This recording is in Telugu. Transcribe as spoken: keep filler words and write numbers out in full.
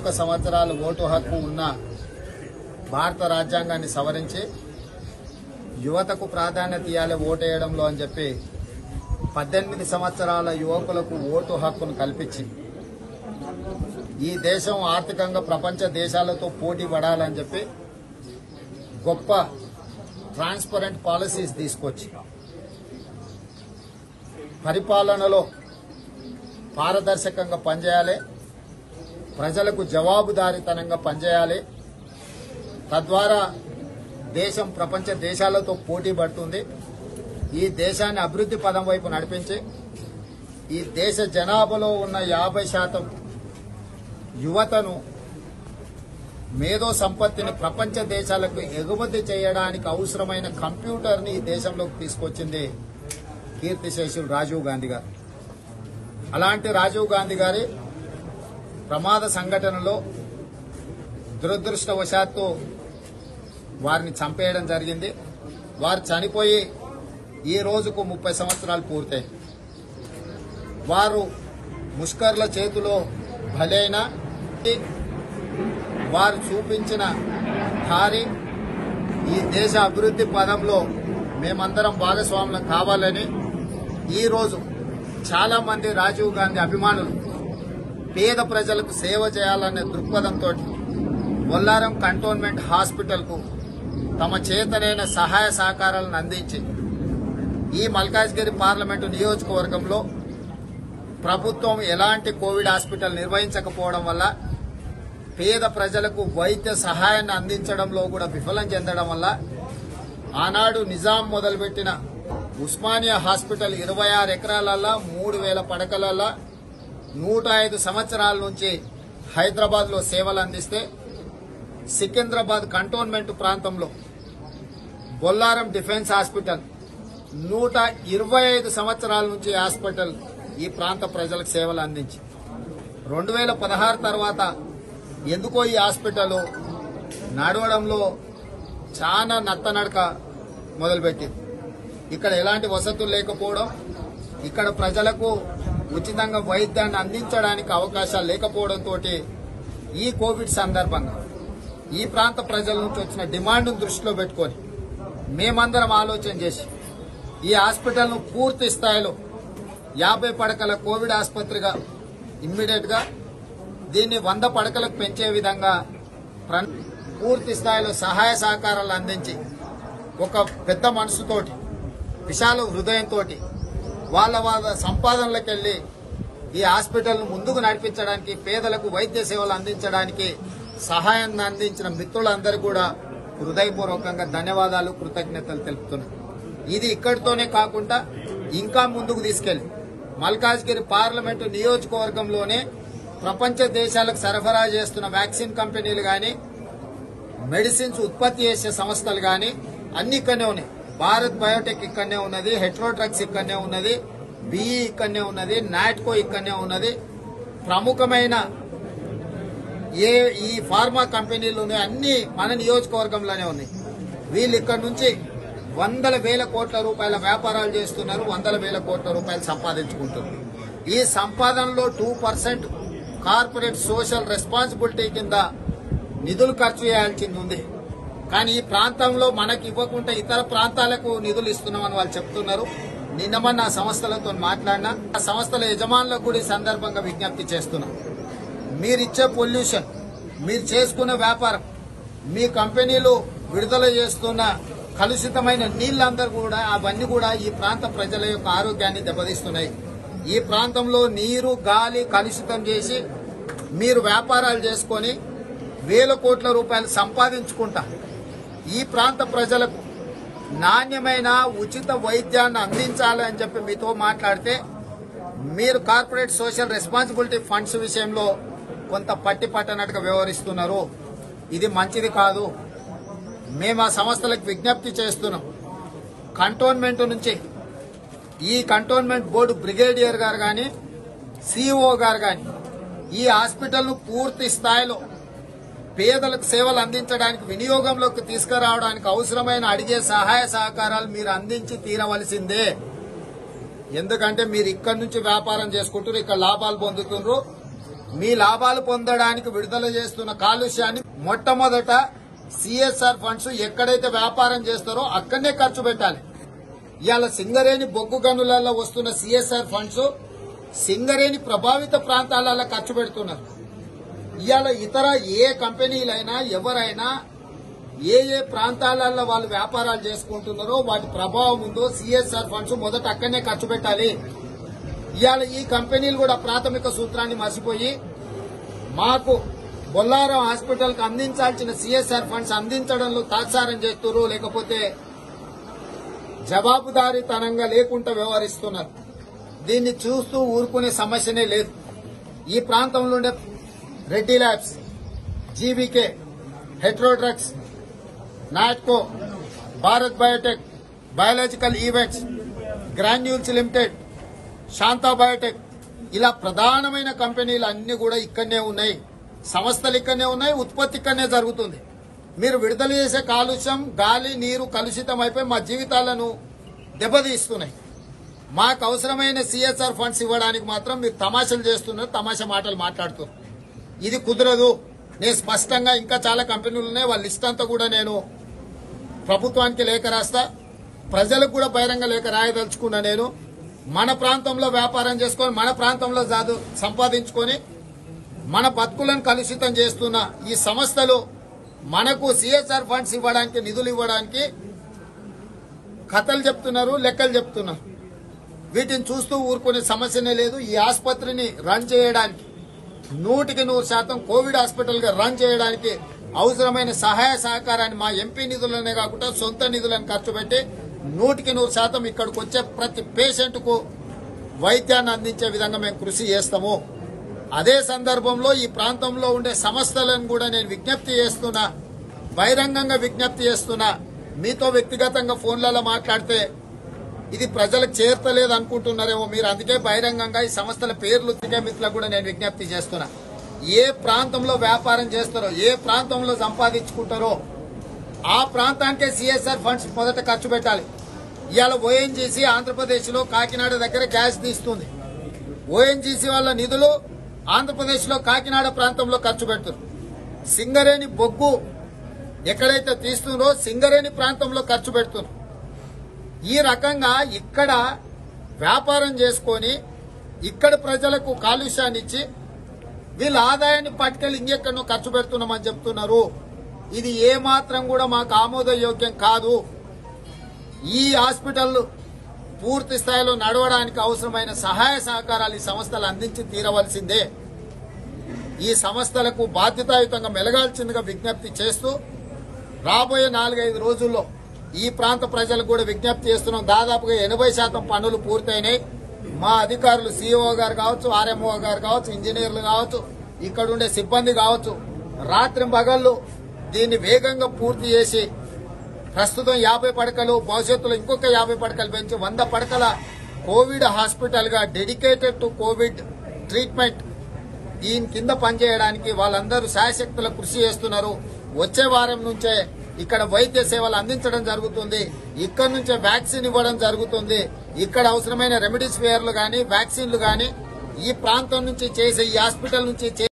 ఒక్క సంవత్సరాలు ఓటు హక్కు ఉన్న భారత రాజ్యాంగాన్ని సవరించి యువతకు ప్రాధాన్యత ఇవ్వాలి ఓటేయడంలో అని చెప్పి పద్దెనిమిది సంవత్సరాల యువకులకు ఓటు హక్కును కల్పించి ఈ దేశం ఆర్థికంగా ప్రపంచ దేశాలతో పోటీ పడాలని చెప్పి గొప్ప ట్రాన్స్పరెంట్ పాలసీస్ తీసుకొచ్చి పరిపాలనలో పారదర్శకంగా పనిచేయాలి, ప్రజలకు జవాబుదారీతనంగా పనిచేయాలి. తద్వారా దేశం ప్రపంచ దేశాలతో పోటీ పడుతుంది. ఈ దేశాన్ని అభివృద్ధి పదం వైపు నడిపించి ఈ దేశ జనాభాలో ఉన్న యాభై శాతం యువతను మేధో సంపత్తిని ప్రపంచ దేశాలకు ఎగుమతి చేయడానికి అవసరమైన కంప్యూటర్ని ఈ దేశంలోకి తీసుకొచ్చింది కీర్తిశేషులు రాజీవ్ గాంధీ గారు. అలాంటి రాజీవ్ గాంధీ గారి ప్రమాద సంఘటనలో దురదృష్టవశాత్తు వారిని చంపేయడం జరిగింది. వారు చనిపోయి ఈ రోజుకు ముప్పై సంవత్సరాలు పూర్తయి. వారు ముష్కర్ల చేతిలో బలైన వారు చూపించిన దారి ఈ దేశ అభివృద్ధి పదంలో మేమందరం భాగస్వాములం కావాలని ఈరోజు చాలా మంది రాజీవ్ గాంధీ అభిమానులు పేద ప్రజలకు సేవ చేయాలనే దృక్పథంతో బొల్లారం కంటోన్మెంట్ హాస్పిటల్కు తమ చేతనైన సహాయ సహకారాలను అందించి ఈ మల్కాజ్గిరి పార్లమెంటు నియోజకవర్గంలో ప్రభుత్వం ఎలాంటి కోవిడ్ హాస్పిటల్ నిర్వహించకపోవడం వల్ల పేద ప్రజలకు వైద్య సహాయాన్ని అందించడంలో కూడా విఫలం చెందడం వల్ల ఆనాడు నిజాం మొదలుపెట్టిన ఉస్మానియా హాస్పిటల్ ఇరవై ఆరు ఎకరాలల్లా మూడు వేల పడకలల్లా నూట ఐదు సంవత్సరాల నుంచి హైదరాబాద్ లో సేవలు అందిస్తే సికింద్రాబాద్ కంటోన్మెంట్ ప్రాంతంలో బొల్లారం డిఫెన్స్ హాస్పిటల్ నూట ఇరవై ఐదు సంవత్సరాల నుంచి హాస్పిటల్ ఈ ప్రాంత ప్రజలకు సేవలు అందించి రెండు వేల పదహారు తర్వాత ఎందుకో ఈ హాస్పిటల్ నడవడంలో చాలా నత్తనడక మొదలుపెట్టింది. ఇక్కడ ఎలాంటి వసతులు లేకపోవడం, ఇక్కడ ప్రజలకు ఉచితంగా వైద్యాన్ని అందించడానికి అవకాశాలు లేకపోవడంతో ఈ కోవిడ్ సందర్భంగా ఈ ప్రాంత ప్రజల నుంచి వచ్చిన డిమాండ్ను దృష్టిలో పెట్టుకొని మేమందరం ఆలోచన చేసి ఈ హాస్పిటల్ను పూర్తి స్థాయిలో యాభై పడకల కోవిడ్ ఆసుపత్రిగా ఇమ్మీడియట్ గా దీన్ని వంద పడకలకు పెంచే విధంగా పూర్తి స్థాయిలో సహాయ సహకారాలు అందించి ఒక పెద్ద మనసుతోటి విశాల హృదయంతో వాళ్ళ వాళ్ళ సంపాదనలకు వెళ్లి ఈ హాస్పిటల్ను ముందుకు నడిపించడానికి పేదలకు వైద్య సేవలు అందించడానికి సహాయాన్ని అందించిన మిత్రులందరూ కూడా హృదయపూర్వకంగా ధన్యవాదాలు, కృతజ్ఞతలు తెలుపుతున్నాను. ఇది ఇక్కడితోనే కాకుండా ఇంకా ముందుకు తీసుకెళ్లి మల్కాజ్గిరి పార్లమెంటు నియోజకవర్గంలోనే ప్రపంచ దేశాలకు సరఫరా చేస్తున్న వ్యాక్సిన్ కంపెనీలు గాని మెడిసిన్స్ ఉత్పత్తి చేసే సంస్థలు గాని అన్ని ఇక్కడనే ఉన్నాయి. భారత్ బయోటెక్ ఇక్కడనే ఉన్నది, హెట్రో డ్రగ్స్ ఇక్కడనే ఉన్నది, బిఈ ఇక్కడనే ఉన్నది, నాట్కో ఇక్కడనే ఉన్నది. ప్రముఖమైన ఏ ఈ ఫార్మా కంపెనీలు ఉన్నాయి అన్ని మన నియోజకవర్గంలోనే ఉన్నాయి. వీళ్ళు ఇక్కడ నుంచి వందల వేల కోట్ల రూపాయల వ్యాపారాలు చేస్తున్నారు, వందల వేల కోట్ల రూపాయలు సంపాదించుకుంటున్నారు. ఈ సంపాదనలో two percent corporate social responsibility కింద నిధులు ఖర్చు చేయాల్సింది ఉంది. కానీ ఈ ప్రాంతంలో మనకి ఇవ్వకుండా ఇతర ప్రాంతాలకు నిధులు ఇస్తున్నామని వాళ్ళు చెప్తున్నారు. నిన్నమన్న ఆ సంస్థలతో మాట్లాడినా ఆ సంస్థల యజమానులకు కూడా ఈ సందర్భంగా విజ్ఞప్తి చేస్తున్నాం. మీరిచ్చే పొల్యూషన్, మీరు చేసుకున్న వ్యాపారం, మీ కంపెనీలు విడుదల చేస్తున్న కలుషితమైన నీళ్లందరూ కూడా అవన్నీ కూడా ఈ ప్రాంత ప్రజల యొక్క ఆరోగ్యాన్ని దెబ్బతీస్తున్నాయి. ఈ ప్రాంతంలో నీరు గాలి కలుషితం చేసి మీరు వ్యాపారాలు చేసుకుని వేల కోట్ల రూపాయలు సంపాదించుకుంటా ఈ ప్రాంత ప్రజలకు నాణ్యమైన ఉచిత వైద్యాన్ని అందించాలి అని చెప్పి మీతో మాట్లాడితే మీరు కార్పొరేట్ సోషల్ రెస్పాన్సిబిలిటీ ఫండ్స్ విషయంలో కొంత పట్టి పట్టనట్టుగా వ్యవహరిస్తున్నారు. ఇది మంచిది కాదు. మేము ఆ సంస్థలకు విజ్ఞప్తి చేస్తున్నాం. కంటోన్మెంట్ నుంచి ఈ కంటోన్మెంట్ బోర్డు బ్రిగేడియర్ గారు గాని సిఇఓ గారు గాని ఈ హాస్పిటల్ ను పూర్తి స్థాయిలో పేదలకు సేవలు అందించడానికి వినియోగంలోకి తీసుకురావడానికి అవసరమైన అడిగే సహాయ సహకారాలు మీరు అందించి తీరవలసిందే. ఎందుకంటే మీరు ఇక్కడి నుంచి వ్యాపారం చేసుకుంటారు, ఇక్కడ లాభాలు పొందుతున్నారు. మీ లాభాలు పొందడానికి విడుదల చేస్తున్న కాలుష్యాన్ని మొట్టమొదట సిఎస్ఆర్ ఫండ్స్ ఎక్కడైతే వ్యాపారం చేస్తారో అక్కడనే ఖర్చు పెట్టాలి. ఇవాళ సింగరేణి బొగ్గు గనులలో వస్తున్న సిఎస్ఆర్ ఫండ్స్ సింగరేణి ప్రభావిత ప్రాంతాలలో ఖర్చు పెడుతున్నారు. ఇవాళ ఇతర ఏ కంపెనీలైనా ఎవరైనా ఏ ఏ ప్రాంతాలలో వాళ్ళు వ్యాపారాలు చేసుకుంటున్నారో వాటి ప్రభావం ఉందో సిఎస్ఆర్ ఫండ్స్ మొదట అక్కడనే ఖర్చు పెట్టాలి. ఇవాళ ఈ కంపెనీలు కూడా ప్రాథమిక సూత్రాన్ని మర్చిపోయి మాకు బొల్లారం హాస్పిటల్ కు అందించాల్సిన సిఎస్ఆర్ ఫండ్స్ అందించడంలో తాత్సారం చేస్తున్నారు, లేకపోతే జవాబుదారీతనంగా లేకుండా వ్యవహరిస్తున్నారు. దీన్ని చూస్తూ ఊరుకునే సమస్యనే లేదు. ఈ ప్రాంతంలో ఉండే Reddy labs, GVK, Hetero drugs, Natco, Bharat biotech, biological events, granules limited, Shantha biotech, ఇలా ప్రధానమైన కంపెనీలు అన్ని కూడా ఇక్కడనే ఉన్నాయి. సంస్థలు ఇక్కడనే ఉన్నాయి, ఉత్పత్తి ఇక్కడనే జరుగుతుంది. మీరు విడుదల చేసే కాలుష్యం, గాలి, నీరు కలుషితం అయిపోయి మా జీవితాలను దెబ్బతీస్తున్నాయి. మాకు అవసరమైన సిఎస్ఆర్ ఫండ్స్ ఇవ్వడానికి మాత్రం మీరు తమాషలు చేస్తున్నారు, తమాషా మాటలు మాట్లాడుతున్నారు. ఇది కుదరదు. నేను స్పష్టంగా ఇంకా చాలా కంపెనీలు ఉన్నాయి, వాళ్ళ లిస్ట్ అంతా కూడా నేను ప్రభుత్వానికి లేఖ రాస్తా, ప్రజలకు కూడా బహిరంగ లేఖ రాయదలుచుకున్నా. నేను మన ప్రాంతంలో వ్యాపారం చేసుకొని మన ప్రాంతంలో సంపాదించుకొని మన బతుకులను కలుషితం చేస్తున్న ఈ సంస్థలు మనకు సిఎస్ఆర్ ఫండ్స్ ఇవ్వడానికి, నిధులు ఇవ్వడానికి కథలు చెప్తున్నారు, లెక్కలు చెప్తున్నారు. వీటిని చూస్తూ ఊరుకునే సమస్యనే లేదు. ఈ ఆసుపత్రిని రన్ చేయడానికి నూటికి నూరు శాతం కోవిడ్ హాస్పిటల్ గా రన్ చేయడానికి అవసరమైన సహాయ సహకారాన్ని మా ఎంపీ నిధులనే కాకుండా సొంత నిధులను ఖర్చు పెట్టి నూటికి నూరు శాతం ఇక్కడికి వచ్చే ప్రతి పేషెంట్ కు వైద్యాన్ని అందించే విధంగా మేము కృషి చేస్తాము. అదే సందర్భంలో ఈ ప్రాంతంలో ఉండే సంస్థలను కూడా నేను విజ్ఞప్తి చేస్తున్నా, బహిరంగంగా విజ్ఞప్తి చేస్తున్నా. మీతో వ్యక్తిగతంగా ఫోన్లలో మాట్లాడితే ఇది ప్రజలకు చేరతలేదు అనుకుంటున్నారేమో మీరు, అందుకే బహిరంగంగా ఈ సంస్థల పేర్లు తిరిగే మిత్రులకు కూడా నేను విజ్ఞప్తి చేస్తున్నా. ఏ ప్రాంతంలో వ్యాపారం చేస్తారో, ఏ ప్రాంతంలో సంపాదించుకుంటారో ఆ ప్రాంతానికే సిఎస్ఆర్ ఫండ్స్ మొదట ఖర్చు పెట్టాలి. ఇవాళ ఓఎన్జీసీ ఆంధ్రప్రదేశ్ లో కాకినాడ దగ్గర గ్యాస్ తీస్తుంది. ఓఎన్జీసీ వాళ్ళ నిధులు ఆంధ్రప్రదేశ్ లో కాకినాడ ప్రాంతంలో ఖర్చు పెడుతున్నారు. సింగరేణి బొగ్గు ఎక్కడైతే తీస్తుందో సింగరేణి ప్రాంతంలో ఖర్చు పెడుతున్నారు. ఈ రకంగా ఇక్కడ వ్యాపారం చేసుకొని ఇక్కడ ప్రజలకు కాలుష్యాన్ని ఇచ్చి వీళ్ళ ఆదాయాన్ని పట్టుకెళ్ళి ఇంకెక్కడో ఖర్చు పెడుతున్నామని చెప్తున్నారు. ఇది ఏమాత్రం కూడా మాకు ఆమోదయోగ్యం కాదు. ఈ హాస్పిటల్ పూర్తి స్థాయిలో నడవడానికి అవసరమైన సహాయ సహకారాలు ఈ సంస్థలు అందించి తీరవలసిందే. ఈ సంస్థలకు బాధ్యతాయుతంగా మెలగాల్సిందిగా విజ్ఞప్తి చేస్తూ రాబోయే నాలుగైదు రోజుల్లో ఈ ప్రాంత ప్రజలకు కూడా విజ్ఞప్తి చేస్తున్నాం. దాదాపుగా ఎనభై శాతం పనులు పూర్తయినాయి. మా అధికారులు సీఈఓ గారు కావచ్చు, ఆర్ఎంఓ గారు కావచ్చు, ఇంజనీర్లు కావచ్చు, ఇక్కడ ఉండే సిబ్బంది కావచ్చు, రాత్రి పగళ్లు దీన్ని వేగంగా పూర్తి చేసి ప్రస్తుతం యాభై పడకలు, భవిష్యత్తులో ఇంకొక యాభై పడకలు పెంచి వంద పడకల కోవిడ్ హాస్పిటల్ గా డెడికేటెడ్ టు కోవిడ్ ట్రీట్మెంట్ దీని కింద పనిచేయడానికి వాళ్ళందరూ శాయశక్తుల కృషి చేస్తున్నారు. వచ్చే వారం నుంచే ఇక్కడ వైద్య సేవలు అందించడం జరుగుతుంది. ఇక్కడ నుంచే వ్యాక్సిన్ ఇవ్వడం జరుగుతుంది. ఇక్కడ అవసరమైన రెమెడీస్ వేర్లు గాని, వ్యాక్సిన్లు గాని ఈ ప్రాంతం నుంచి చేసే, ఈ హాస్పిటల్ నుంచి చేసే